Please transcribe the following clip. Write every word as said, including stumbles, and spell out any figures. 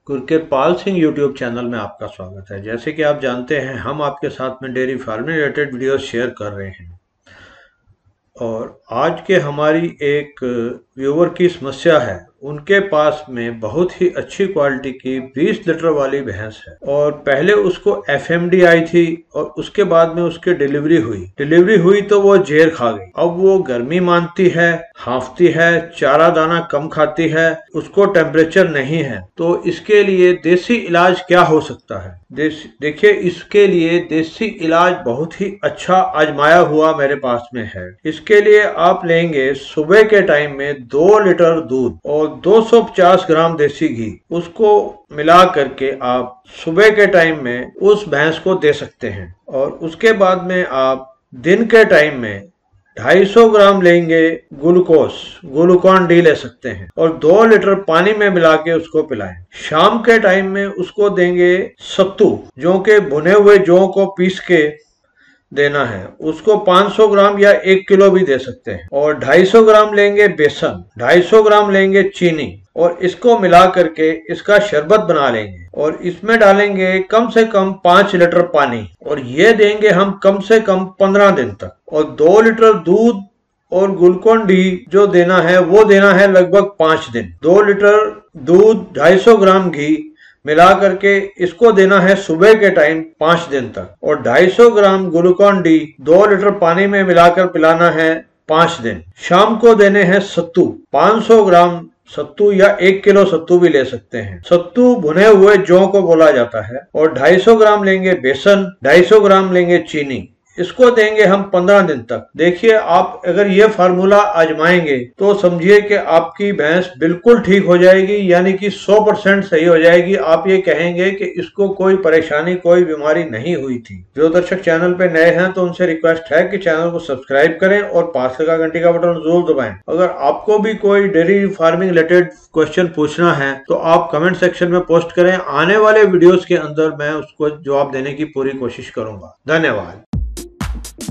Gurkirat Pal Singh YouTube channel में आपका स्वागत है। जैसे कि आप जानते हैं, हम आपके साथ में dairy farming related videos share कर रहे हैं और आज के हमारी एक व्यूअर की समस्या है। उनके पास में बहुत ही अच्छी क्वालिटी की बीस लीटर वाली भैंस है और पहले उसको एफ एम डी आई थी और उसके बाद में उसकी डिलीवरी हुई डिलीवरी हुई तो वो जेर खा गई। अब वो गर्मी मानती है, हांफती है, चारा दाना कम खाती है, उसको टेम्परेचर नहीं है। तो इसके लिए देसी इलाज क्या हो सकता है? देखिए, इसके लिए देसी इलाज बहुत ही अच्छा आजमाया हुआ मेरे पास में है। इसके लिए आप लेंगे सुबह के टाइम में दो लीटर दूध और दो सौ पचास ग्राम देसी घी, उसको मिला करके आप सुबह के टाइम में उस भैंस को दे सकते हैं। और उसके बाद में आप दिन के टाइम में ढाई सौ ग्राम लेंगे ग्लूकोस ग्लूकॉन डी ले सकते हैं और दो लीटर पानी में मिला के उसको पिलाएं। शाम के टाइम में उसको देंगे सत्तू, जौ के भुने हुए जौ को पीस के देना है। उसको पाँच सौ ग्राम या एक किलो भी दे सकते हैं। और ढाई सौ ग्राम लेंगे बेसन, ढाई सौ ग्राम लेंगे चीनी और इसको मिला करके इसका शरबत बना लेंगे और इसमें डालेंगे कम से कम पाँच लीटर पानी और ये देंगे हम कम से कम पंद्रह दिन तक। और दो लीटर दूध और ग्लूकोन डी जो देना है वो देना है लगभग पाँच दिन। दो लीटर दूध, ढाई सौ ग्राम घी मिला करके इसको देना है सुबह के टाइम पाँच दिन तक और ढाई सौ ग्राम ग्लूकॉन डी दो लीटर पानी में मिलाकर पिलाना है पाँच दिन। शाम को देने हैं सत्तू, पाँच सौ ग्राम सत्तू या एक किलो सत्तू भी ले सकते हैं। सत्तू भुने हुए जौ को बोला जाता है। और ढाई सौ ग्राम लेंगे बेसन, ढाई सौ ग्राम लेंगे चीनी, इसको देंगे हम पंद्रह दिन तक। देखिए, आप अगर ये फार्मूला आजमाएंगे तो समझिए कि आपकी भैंस बिल्कुल ठीक हो जाएगी, यानी कि सौ परसेंट सही हो जाएगी। आप ये कहेंगे कि इसको कोई परेशानी, कोई बीमारी नहीं हुई थी। जो दर्शक चैनल पे नए हैं तो उनसे रिक्वेस्ट है कि चैनल को सब्सक्राइब करें और पास लगा घंटी का बटन जरूर दबाएं। अगर आपको भी कोई डेयरी फार्मिंग रिलेटेड क्वेश्चन पूछना है तो आप कमेंट सेक्शन में पोस्ट करें। आने वाले वीडियोस के अंदर मैं उसको जवाब देने की पूरी कोशिश करूंगा। धन्यवाद।